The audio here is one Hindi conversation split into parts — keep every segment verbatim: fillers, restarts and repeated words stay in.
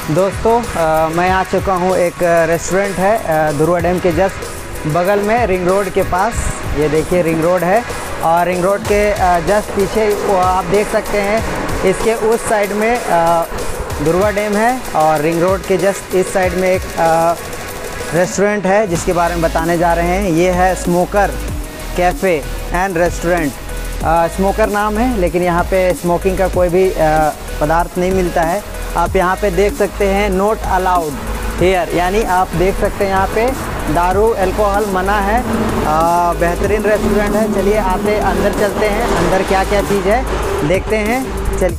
दोस्तों आ, मैं आ चुका हूँ। एक रेस्टोरेंट है धुर्वा डैम के जस्ट बगल में, रिंग रोड के पास। ये देखिए रिंग रोड है और रिंग रोड के जस्ट पीछे वो आप देख सकते हैं। इसके उस साइड में धुर्वा डैम है और रिंग रोड के जस्ट इस साइड में एक रेस्टोरेंट है जिसके बारे में बताने जा रहे हैं। ये है smoker cafe and restaurant. Smoker नाम है लेकिन यहाँ पे स्मोकिंग का कोई भी आ, पदार्थ नहीं मिलता है। आप यहाँ पे देख सकते हैं नोट अलाउड हेयर, यानी आप देख सकते हैं यहाँ पे दारू अल्कोहल मना है। आ, बेहतरीन रेस्टोरेंट है। चलिए आते अंदर चलते हैं, अंदर क्या क्या चीज़ है देखते हैं। चलिए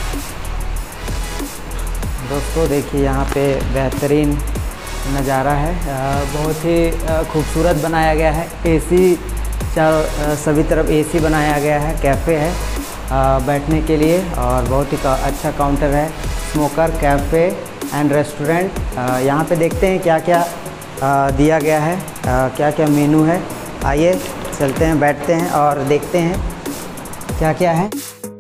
दोस्तों देखिए यहाँ पे बेहतरीन नज़ारा है। आ, बहुत ही खूबसूरत बनाया गया है। एसी चारों सभी तरफ एसी बनाया गया है। कैफ़े है आ, बैठने के लिए और बहुत ही का, अच्छा काउंटर है। Smoker cafe and restaurant. यहाँ पे देखते हैं क्या क्या आ, दिया गया है, आ, क्या क्या मेनू है। आइए चलते हैं, बैठते हैं और देखते हैं क्या क्या है।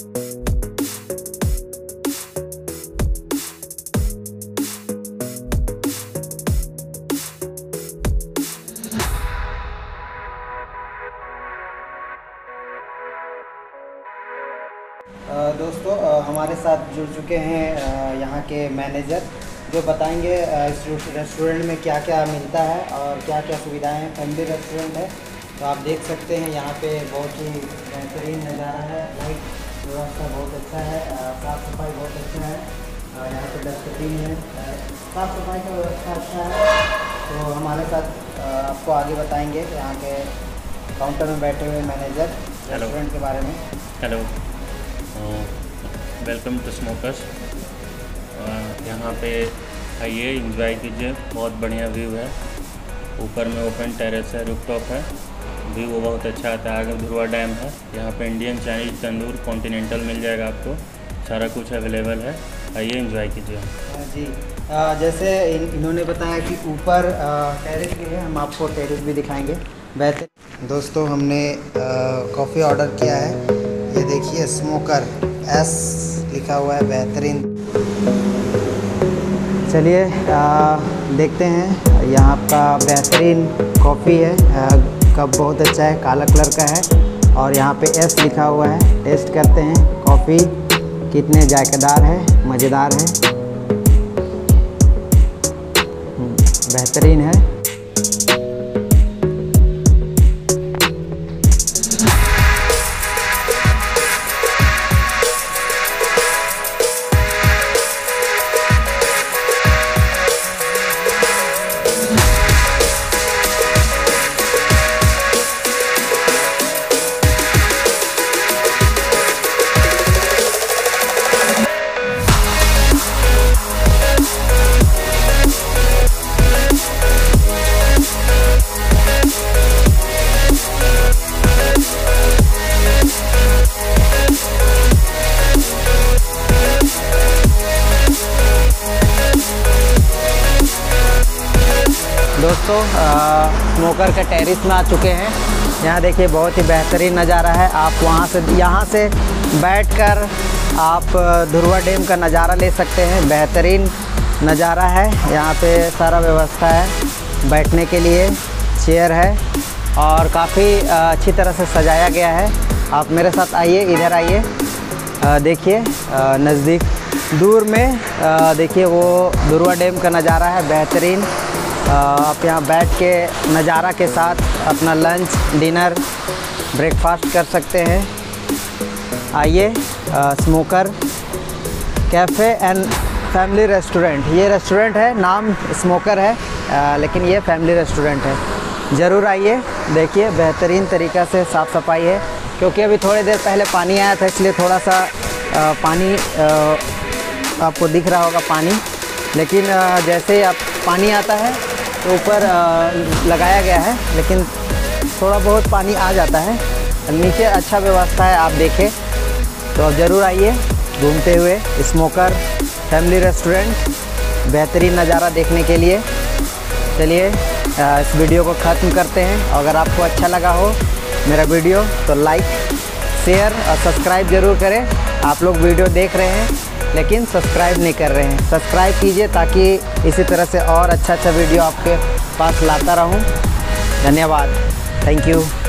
दोस्तों हमारे साथ जुड़ चुके हैं यहाँ के मैनेजर, जो बताएंगे इस रेस्टोरेंट में क्या क्या मिलता है और क्या क्या सुविधाएं हैं। फैमिली रेस्टोरेंट है तो आप देख सकते हैं यहाँ पे बहुत ही बेहतरीन नज़ारा है। लाइट व्यवस्था बहुत अच्छा है, साफ़ सफाई बहुत अच्छा है। यहाँ पे डस्टबिन है, साफ़ सफाई का व्यवस्था अच्छा है। तो हमारे साथ आपको आगे बताएंगे यहाँ के काउंटर में बैठे हुए मैनेजर रेस्टोरेंट के बारे में। Hello, welcome to smokers. यहाँ पे आइए, एंजॉय कीजिए। बहुत बढ़िया व्यू है। ऊपर में ओपन टेरेस है, रूफटॉप है। व्यू बहुत अच्छा आता है। आगे धुर्वा डैम है। यहाँ पे इंडियन, चाइनीज, तंदूर, कॉन्टिनेंटल मिल जाएगा आपको। सारा कुछ अवेलेबल है। आइए एंजॉय कीजिए। जी आ, जैसे इन, इन्होंने बताया कि ऊपर टेरेस भी है, हम आपको टेरेस भी दिखाएंगे। बेहतर दोस्तों हमने कॉफ़ी ऑर्डर किया है। ये देखिए स्मोकर एस लिखा हुआ है, बेहतरीन। चलिए देखते हैं। यहाँ का बेहतरीन कॉफ़ी है, कप बहुत अच्छा है, काला कलर का है और यहाँ पे एस लिखा हुआ है। टेस्ट करते हैं कॉफ़ी कितने जायकेदार है, मज़ेदार है, बेहतरीन है। दोस्तों स्मोकर के टेरेस में आ चुके हैं। यहाँ देखिए बहुत ही बेहतरीन नज़ारा है। आप वहाँ से यहाँ से बैठकर आप धुर्वा डैम का नज़ारा ले सकते हैं। बेहतरीन नज़ारा है। यहाँ पे सारा व्यवस्था है बैठने के लिए, चेयर है और काफ़ी अच्छी तरह से सजाया गया है। आप मेरे साथ आइए, इधर आइए, देखिए नज़दीक दूर में देखिए वो धुर्वा डैम का नज़ारा है, बेहतरीन। आप यहाँ बैठ के नज़ारा के साथ अपना लंच, डिनर, ब्रेकफास्ट कर सकते हैं। आइए smoker cafe and family restaurant. ये रेस्टोरेंट है, नाम स्मोकर है आ, लेकिन ये फैमिली रेस्टोरेंट है। ज़रूर आइए, देखिए बेहतरीन तरीक़ा से साफ़ सफाई है। क्योंकि अभी थोड़ी देर पहले पानी आया था इसलिए थोड़ा सा आ, पानी आ, आपको दिख रहा होगा पानी, लेकिन आ, जैसे ही आप पानी आता है तो ऊपर लगाया गया है, लेकिन थोड़ा बहुत पानी आ जाता है। नीचे अच्छा व्यवस्था है, आप देखें तो आप ज़रूर आइए घूमते हुए स्मोकर फैमिली रेस्टोरेंट, बेहतरीन नज़ारा देखने के लिए। चलिए इस वीडियो को ख़त्म करते हैं। अगर आपको अच्छा लगा हो मेरा वीडियो तो लाइक, शेयर और सब्सक्राइब ज़रूर करें। आप लोग वीडियो देख रहे हैं लेकिन सब्सक्राइब नहीं कर रहे हैं। सब्सक्राइब कीजिए ताकि इसी तरह से और अच्छा अच्छा वीडियो आपके पास लाता रहूं। धन्यवाद, थैंक यू।